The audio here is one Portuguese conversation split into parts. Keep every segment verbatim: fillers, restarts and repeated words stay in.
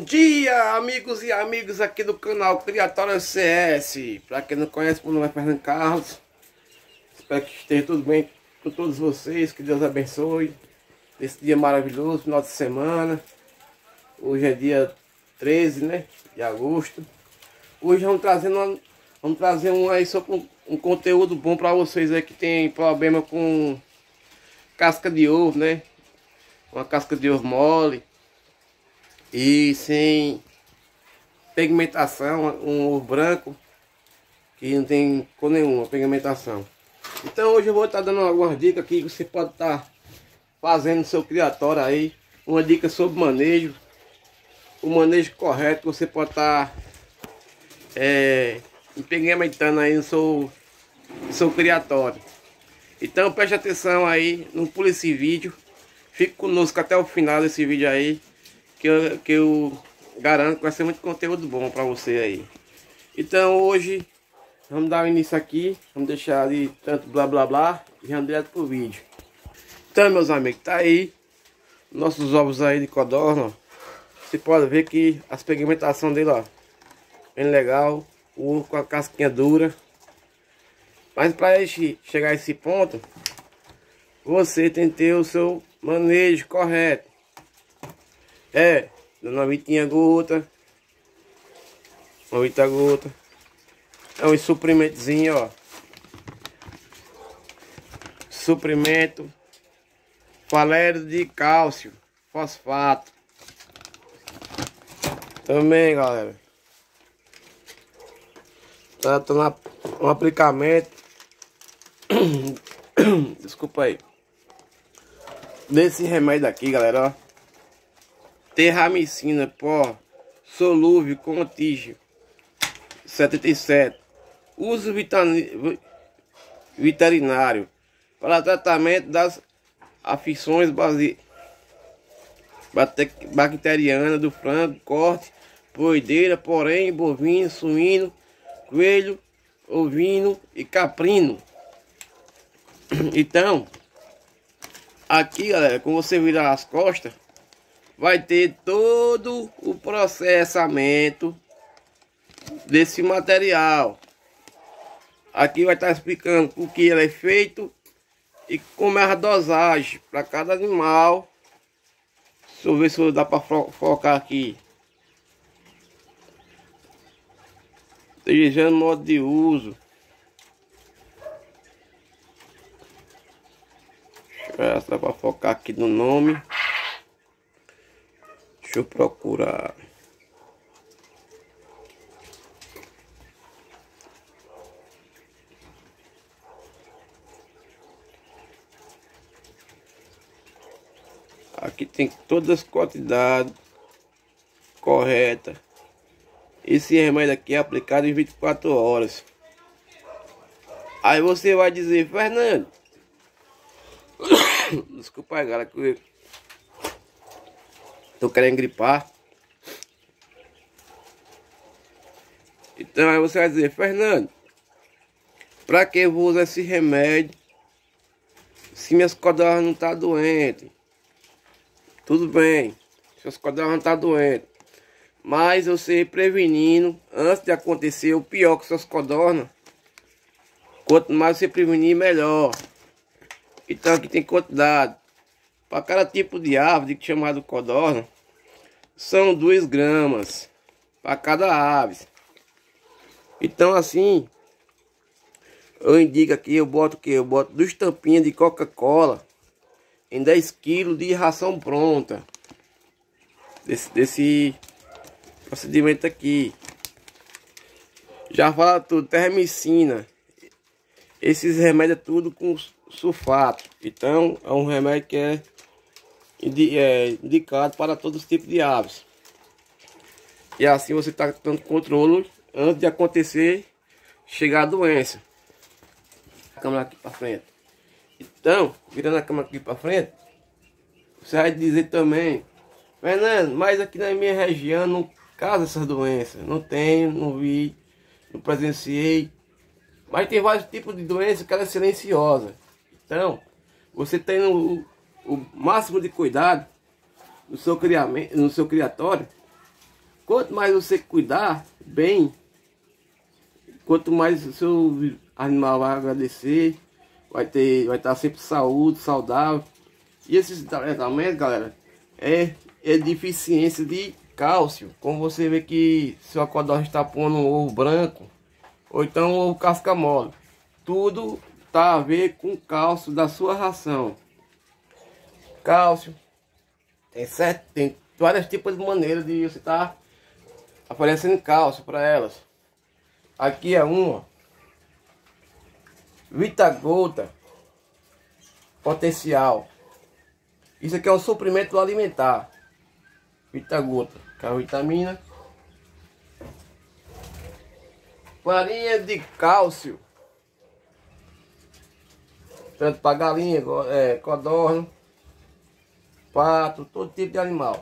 dia, amigos e amigas aqui do canal Criatório C S. Para quem não conhece, meu nome é Fernando Carlos. Espero que esteja tudo bem com todos vocês, que Deus abençoe esse dia maravilhoso, final de semana. Hoje é dia treze, né, de agosto. Hoje vamos trazer uma, vamos trazer um aí sobre um, um conteúdo bom para vocês aí que tem problema com casca de ovo, né? Uma casca de ovo mole e sem pigmentação, um ovo branco que não tem cor nenhuma, pigmentação. Então hoje eu vou estar dando algumas dicas aqui que você pode estar fazendo no seu criatório aí. Uma dica sobre manejo, o manejo correto que você pode estar é, pigmentando aí no seu, no seu criatório. Então preste atenção aí, não pule esse vídeo. Fique conosco até o final desse vídeo aí, que eu, que eu garanto que vai ser muito conteúdo bom para você aí. Então hoje vamos dar o início aqui, vamos deixar ali tanto blá blá blá e vamos direto pro vídeo. Então, meus amigos, tá aí nossos ovos aí de codorna. Você pode ver que as pigmentação dele, ó, bem legal, o ovo com a casquinha dura. Mas para chegar a esse ponto, você tem que ter o seu manejo correto. É, dando uma vitinha gota, uma vita gota. É um suprimentozinho, ó. Suprimento falério de cálcio, fosfato. Também, galera, tá, tá na, um aplicamento. Desculpa aí. Desse remédio aqui, galera, ó. Terramicina, pó solúvel com tigre setenta e sete. Uso veterinário para tratamento das afecções base... bacterianas do frango, corte, poedeira, porém, bovino, suíno, coelho, ovino e caprino. Então, aqui, galera, quando você virar as costas, vai ter todo o processamento desse material. Aqui vai estar explicando o que ele é feito e como é a dosagem para cada animal. Deixa eu ver se dá para focar aqui. Desejando modo de uso. Deixa eu ver se dá para focar aqui no nome. Deixa eu procurar. Aqui tem todas as quantidades corretas. Esse remédio aqui é aplicado em vinte e quatro horas. Aí você vai dizer: Fernando, desculpa aí, galera, que eu tô querendo gripar. Então aí você vai dizer: Fernando, pra que eu vou usar esse remédio se minhas codornas não tá doente? Tudo bem, suas codornas não tá doente, mas você prevenindo antes de acontecer o pior com suas codornas. Quanto mais você prevenir, melhor. Então aqui tem quantidade para cada tipo de ave, de chamado codorna, são duas gramas para cada ave. Então assim, eu indico aqui, eu boto o que? Eu boto duas tampinhas de Coca-Cola em dez quilos de ração pronta. Desse, desse procedimento aqui. Já fala tudo, terramicina. Esses remédios é tudo com sulfato. Então é um remédio que é, é indicado para todos os tipos de aves. E assim você está tendo controle antes de acontecer, chegar a doença. A câmera aqui para frente. Então, virando a câmera aqui para frente, você vai dizer também: Fernando, mas aqui na minha região não causa essas doenças. Não tenho, não vi, não presenciei. Mas tem vários tipos de doenças que ela é silenciosa. Então, você tendo o, o máximo de cuidado no seu, criamento, no seu criatório, Quanto mais você cuidar bem, quanto mais o seu animal vai agradecer, vai ter, vai estar sempre saúde, saudável. E esses tratamentos, galera, é, é deficiência de cálcio. Como você vê que seu codorna está pondo um ovo branco, ou então um ovo casca mole, tudo tá a ver com cálcio da sua ração. Cálcio tem certo, tem vários tipos de maneiras de você estar tá oferecendo cálcio para elas. Aqui é uma Vitagota Potencial. Isso aqui é um suplemento alimentar. Vitagota, que é a vitamina. Farinha de cálcio, tanto para galinha, é, codorna, pato, todo tipo de animal.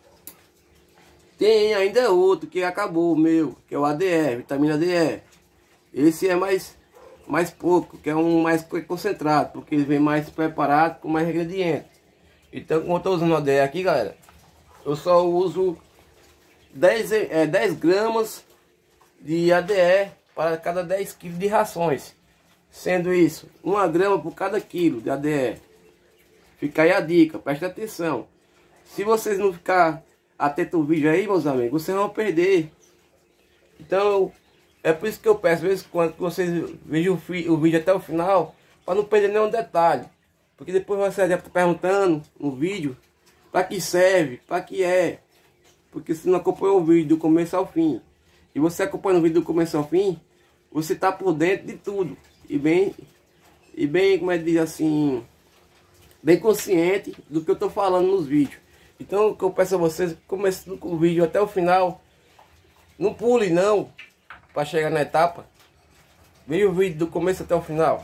Tem ainda outro que acabou, o meu, que é o A D E, vitamina D E. Esse é mais, mais pouco, que é um mais concentrado, porque ele vem mais preparado com mais ingredientes. Então, como eu estou usando o A D E aqui, galera, eu só uso dez, é, dez gramas de A D E para cada dez quilos de rações. Sendo isso, uma grama por cada quilo de A D E. Fica aí a dica, preste atenção. Se vocês não ficar atento ao vídeo aí, meus amigos, vocês vão perder. Então, é por isso que eu peço, às vezes, quando vocês vejam o vídeo até o final, para não perder nenhum detalhe. Porque depois você deve estar perguntando no vídeo, para que serve, para que é. Porque se não acompanhou o vídeo do começo ao fim, e você acompanha o vídeo do começo ao fim, você está por dentro de tudo. E bem, e bem, como é que diz assim, bem consciente do que eu estou falando nos vídeos. Então, o que eu peço a vocês, começando com o vídeo até o final, não pule não, para chegar na etapa. Veja o vídeo do começo até o final.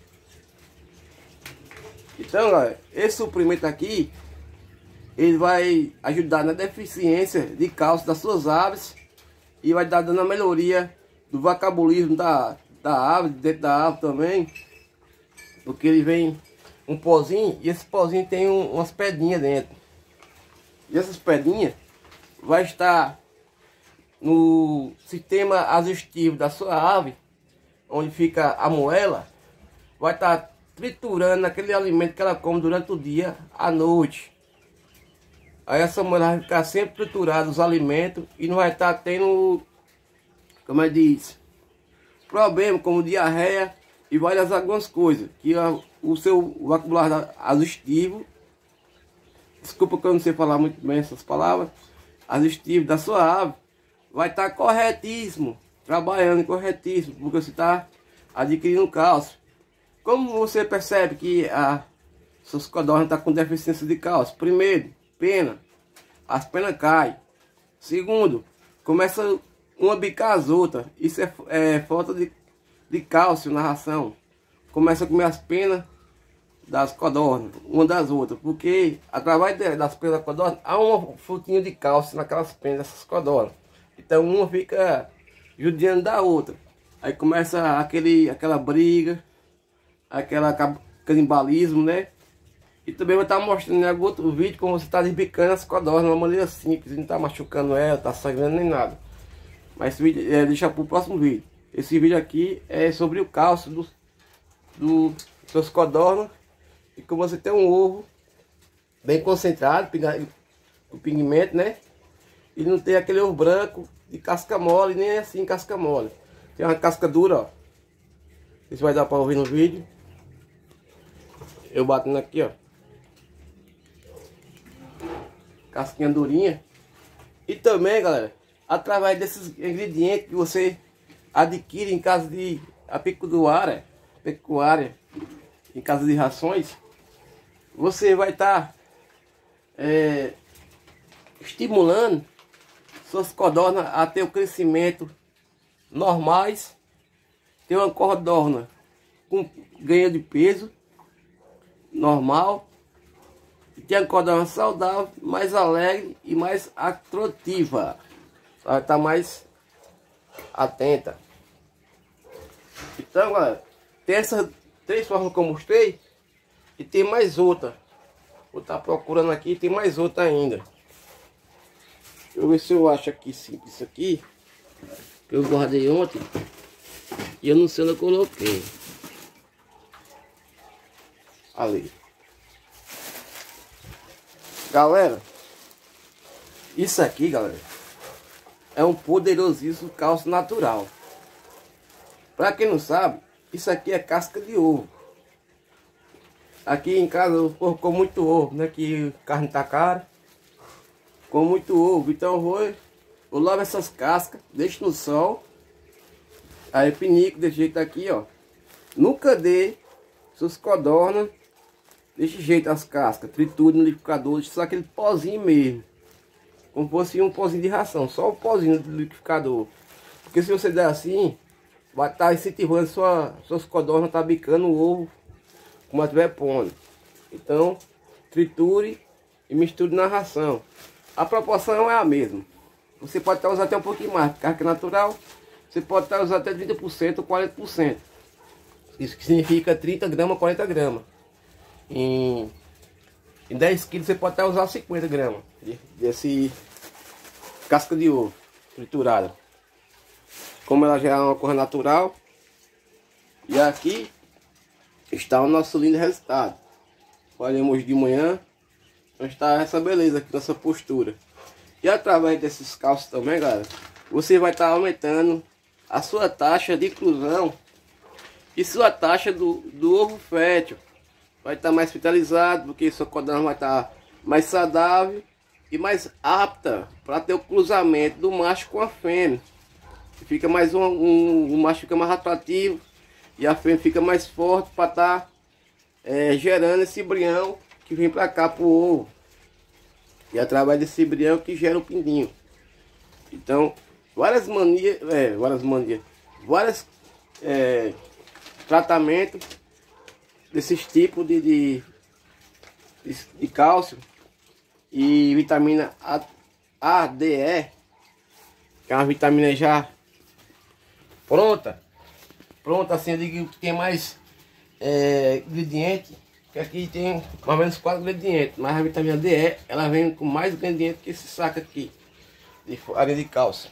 Então, galera, esse suplemento aqui, ele vai ajudar na deficiência de cálcio das suas aves e vai dar dando a melhoria do vocabulismo da, da ave, dentro da ave também, porque ele vem um pozinho e esse pozinho tem um, umas pedrinhas dentro. E essas pedrinhas vai estar no sistema digestivo da sua ave, onde fica a moela, vai estar triturando aquele alimento que ela come durante o dia à noite. Aí essa moela vai ficar sempre triturada os alimentos e não vai estar tendo, como é que diz, problema como diarreia e várias algumas coisas que a, o seu vocabulário digestivo, desculpa que eu não sei falar muito bem essas palavras, digestivo da sua ave vai estar corretíssimo, trabalhando corretíssimo, porque você está adquirindo cálcio. Como você percebe que a suas codornas estão com deficiência de cálcio? Primeiro, pena, as penas caem. Segundo, começa uma bicar as outras, isso é, é falta de, de cálcio na ração. Começa a comer as penas das codornas, uma das outras, porque através das penas da codorna há um frutinho de cálcio naquelas penas dessas codornas. Então uma fica judiando da outra, aí começa aquele, aquela briga, aquela canibalismo, né? E também vou estar mostrando em algum outro vídeo como você está desbicando as codornas de uma maneira simples, não está machucando ela, está sangrando nem nada. Mas esse vídeo é deixar para o próximo vídeo. Esse vídeo aqui é sobre o cálcio dos do, seus codornas. E como você tem um ovo bem concentrado, o pigmento, né? E não tem aquele ovo branco de casca mole, nem assim casca mole. Tem uma casca dura, ó. Isso vai dar para ouvir no vídeo. Eu batendo aqui, ó. Casquinha durinha. E também, galera, através desses ingredientes que você adquire em casa de apicultura, pecuária, em casa de rações, você vai estar tá, é, estimulando suas codornas a ter o crescimento normais, ter uma codorna com ganho de peso normal, e ter uma codorna saudável, mais alegre e mais atrativa. Vai estar mais atenta. Então, galera, tem essas três formas que eu mostrei. E tem mais outra. Vou estar procurando aqui, tem mais outra ainda. Deixa eu ver se eu acho aqui sim, isso aqui. Que eu guardei ontem. E eu não sei onde eu coloquei. Ali. Galera. Isso aqui, galera. É um poderosíssimo cálcio natural. Pra quem não sabe, isso aqui é casca de ovo. Aqui em casa eu com muito ovo, né? Que carne tá cara. Com muito ovo. Então eu vou, eu lavo essas cascas, deixo no sol. Aí pinico desse jeito aqui, ó. Nunca dê suas codornas. Desse jeito as cascas. Trituro no liquidificador, deixa só aquele pozinho mesmo. Como fosse um pozinho de ração, só o pozinho do liquidificador. Porque se você der assim, vai estar incentivando sua, suas codornas tá bicando o ovo como estiver pondo. Então, triture e misture na ração. A proporção é a mesma. Você pode estar usando até um pouquinho mais, carga natural. Você pode estar usando até trinta por cento ou quarenta por cento. Isso que significa trinta gramas, quarenta gramas. Em, em dez quilos você pode estar usando cinquenta gramas desse casca de ovo triturada. Como ela já é uma coisa natural. E aqui está o nosso lindo resultado. Olhamos de manhã. Está essa beleza aqui, nossa postura. E através desses cálcios também, galera, você vai estar aumentando a sua taxa de inclusão e sua taxa do, do ovo fértil. Vai estar mais vitalizado, porque sua codorna vai estar mais saudável e mais apta para ter o cruzamento do macho com a fêmea. Fica mais um, um, o macho fica mais atrativo e a fêmea fica mais forte para estar é, gerando esse embrião que vem para cá pro ovo. E através desse embrião que gera o pinguinho. Então, várias manias, é, várias manias, vários é, tratamentos desses tipos de, de, de, de cálcio e vitamina A, A, D, E, que é uma vitamina já pronta, pronta assim, eu digo que tem mais é, ingrediente, que aqui tem mais ou menos quatro ingredientes, mas a vitamina D, E, ela vem com mais ingredientes que esse saco aqui de farinha de cálcio.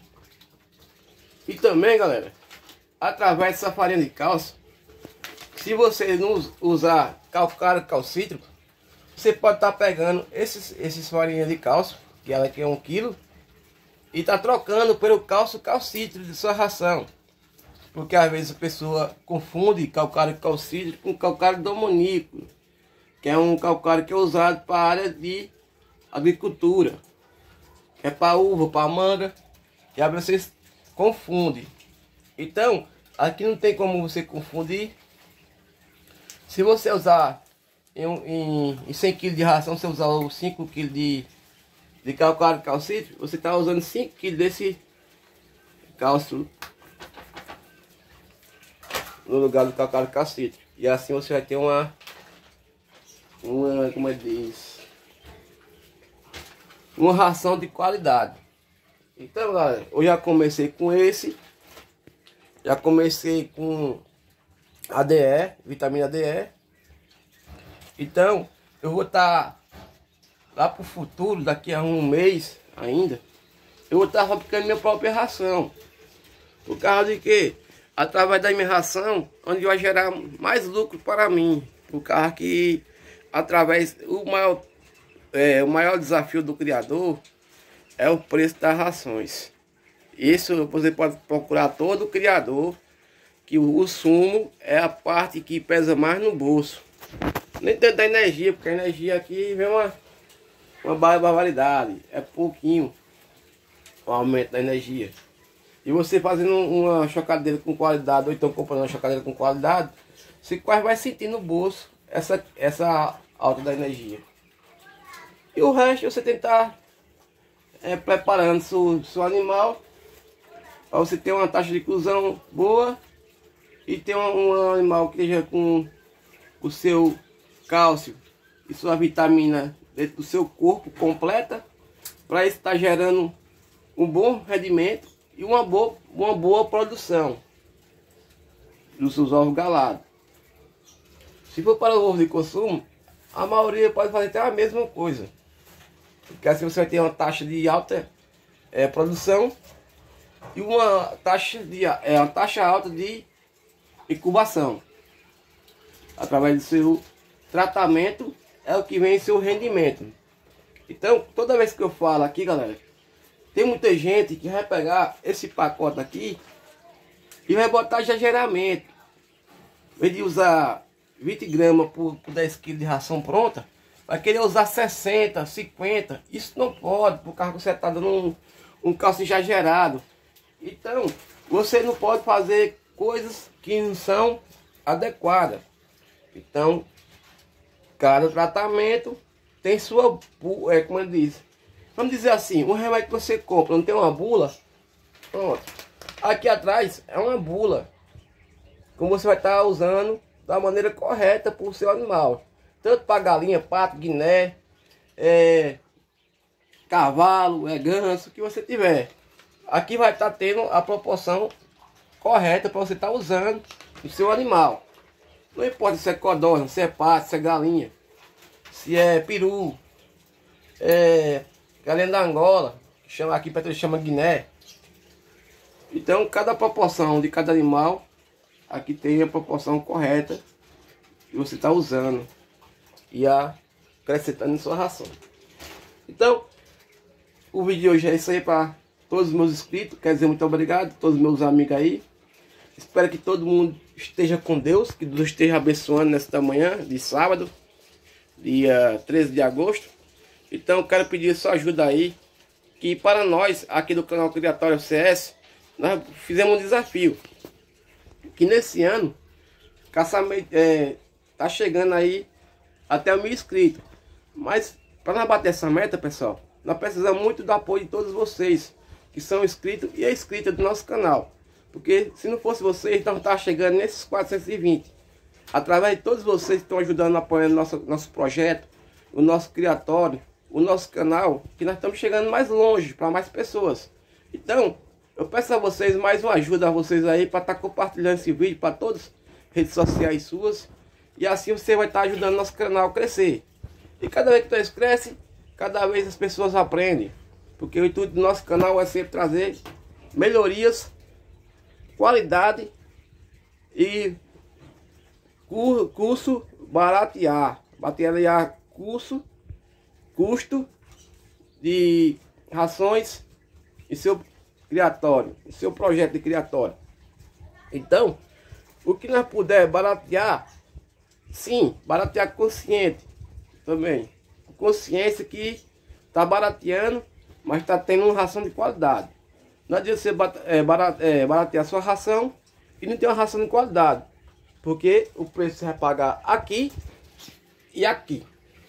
E também, galera, através dessa farinha de cálcio, se você não usar calcário calcítrico, você pode estar pegando esses, esses farinhas de cálcio, que ela aqui é um quilo, e tá trocando pelo cálcio calcítrico de sua ração. Porque às vezes a pessoa confunde calcário calcítrico com calcário domoníaco, que é um calcário que é usado para a área de agricultura. É para uva, para manga, e aí vocês confundem. Então, aqui não tem como você confundir. Se você usar em, em, em cem quilos de ração, você usar os cinco quilos de, de calcário calcítrico, você está usando cinco quilos desse cálcio no lugar do calcário calcítrico. E assim você vai ter uma, uma como é que diz, uma ração de qualidade. Então, galera, eu já comecei com esse, já comecei com A D E, vitamina D E. Então, eu vou estar lá para o futuro, daqui a um mês ainda, eu vou estar fabricando minha própria ração. Por causa de que, através da minha ração, onde vai gerar mais lucro para mim. Por causa que, através, o maior, é, o maior desafio do criador é o preço das rações. Isso você pode procurar todo criador, que o, o sumo é a parte que pesa mais no bolso. Nem tanto da energia, porque a energia aqui vem uma, uma barbaridade, é pouquinho o aumento da energia. E você fazendo uma chocadeira com qualidade, ou então comprando uma chocadeira com qualidade, você quase vai sentir no bolso essa, essa alta da energia. E o resto você tentar é, preparando seu, seu animal para você ter uma taxa de inclusão boa e ter um, um animal que esteja com o seu cálcio e sua vitamina dentro do seu corpo completa, para estar gerando um bom rendimento e uma boa, uma boa produção dos seus ovos galados. Se for para o ovo de consumo, a maioria pode fazer até a mesma coisa, porque assim você vai ter uma taxa de alta é, produção e uma taxa, de, é, uma taxa alta de incubação. Através do seu tratamento é o que vem seu rendimento. Então, toda vez que eu falo aqui, galera, tem muita gente que vai pegar esse pacote aqui e vai botar exageramento. Em vez de usar vinte gramas por, por dez quilos de ração pronta, vai querer usar sessenta, cinquenta. Isso não pode, por causa que você está dando um, um cálcio exagerado. Então, você não pode fazer coisas que não são adequadas. Então, cada tratamento tem sua, é, como ele diz, vamos dizer assim, um remédio que você compra, não tem uma bula? Pronto. Aqui atrás é uma bula. Como você vai estar usando da maneira correta para o seu animal. Tanto para galinha, pato, guiné, é, cavalo, é, ganso, o que você tiver. Aqui vai estar tendo a proporção correta para você estar usando o seu animal. Não importa se é codorna, se é pato, se é galinha, se é peru, é galinha da Angola, que chama aqui para chama Guiné. Então cada proporção de cada animal aqui tem a proporção correta que você está usando e acrescentando em sua ração. Então o vídeo de hoje é isso aí para todos os meus inscritos. Quer dizer, muito obrigado a todos os meus amigos aí. Espero que todo mundo esteja com Deus, que Deus esteja abençoando nesta manhã de sábado, dia treze de agosto. Então quero pedir sua ajuda aí, que para nós aqui do canal Criatório C S, nós fizemos um desafio, que nesse ano é, tá chegando aí até mil inscritos. Mas para nós bater essa meta, pessoal, nós precisamos muito do apoio de todos vocês que são inscritos e é inscrita do nosso canal. Porque se não fosse vocês, então tá chegando nesses quatrocentos e vinte. Através de todos vocês que estão ajudando, apoiando nosso, nosso projeto, o nosso criatório, o nosso canal, que nós estamos chegando mais longe, para mais pessoas. Então, eu peço a vocês mais uma ajuda a vocês aí, para estar tá compartilhando esse vídeo para todas as redes sociais suas. E assim você vai estar tá ajudando nosso canal a crescer. E cada vez que nós cresce, cada vez as pessoas aprendem. Porque o intuito do nosso canal é sempre trazer melhorias, qualidade e curso baratear, baratear curso, custo de rações e seu criatório, e seu projeto de criatório. Então, o que nós puder baratear, sim, baratear consciente também, consciência que está barateando, mas está tendo uma ração de qualidade. Não adianta você é, baratear a sua ração e não ter uma ração de qualidade. Porque o preço você vai pagar aqui e aqui.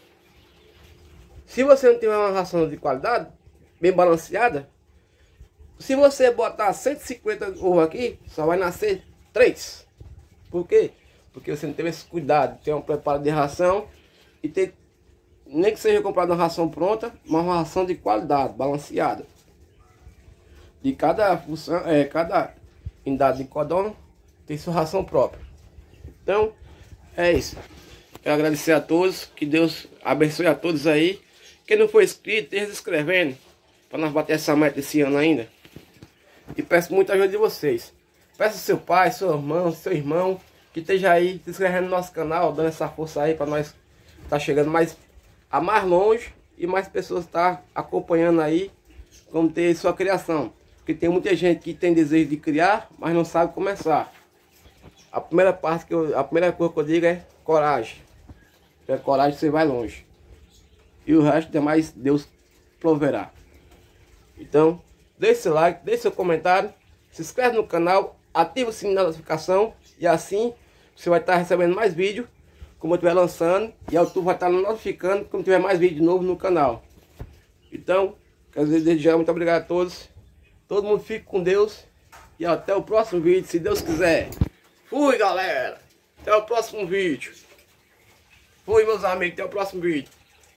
Se você não tiver uma ração de qualidade, bem balanceada, se você botar cento e cinquenta ovos aqui, só vai nascer três. Por quê? Porque você não teve esse cuidado, ter um preparo de ração e ter, nem que seja comprado uma ração pronta, mas uma ração de qualidade, balanceada. De cada função, é, cada unidade de codorna tem sua ração própria. Então, é isso. Quero agradecer a todos, que Deus abençoe a todos aí. Quem não for inscrito, esteja se inscrevendo, para nós bater essa meta esse ano ainda. E peço muita ajuda de vocês. Peço ao seu pai, seu irmão, seu irmão, que esteja aí se inscrevendo no nosso canal, dando essa força aí para nós estar tá chegando mais a mais longe e mais pessoas estar tá acompanhando aí como ter sua criação. Porque tem muita gente que tem desejo de criar, mas não sabe começar. A primeira parte que eu, a primeira coisa que eu digo é coragem. Se tiver coragem, você vai longe. E o resto demais Deus proverá. Então, deixe seu like, deixe seu comentário, se inscreve no canal, ativa o sininho da notificação e assim você vai estar recebendo mais vídeos como eu estiver lançando e o YouTube vai estar notificando quando tiver mais vídeo novo no canal. Então, quero dizer desde já muito obrigado a todos. Todo mundo fique com Deus e até o próximo vídeo, se Deus quiser. Fui, galera! Até o próximo vídeo. Fui, meus amigos, até o próximo vídeo.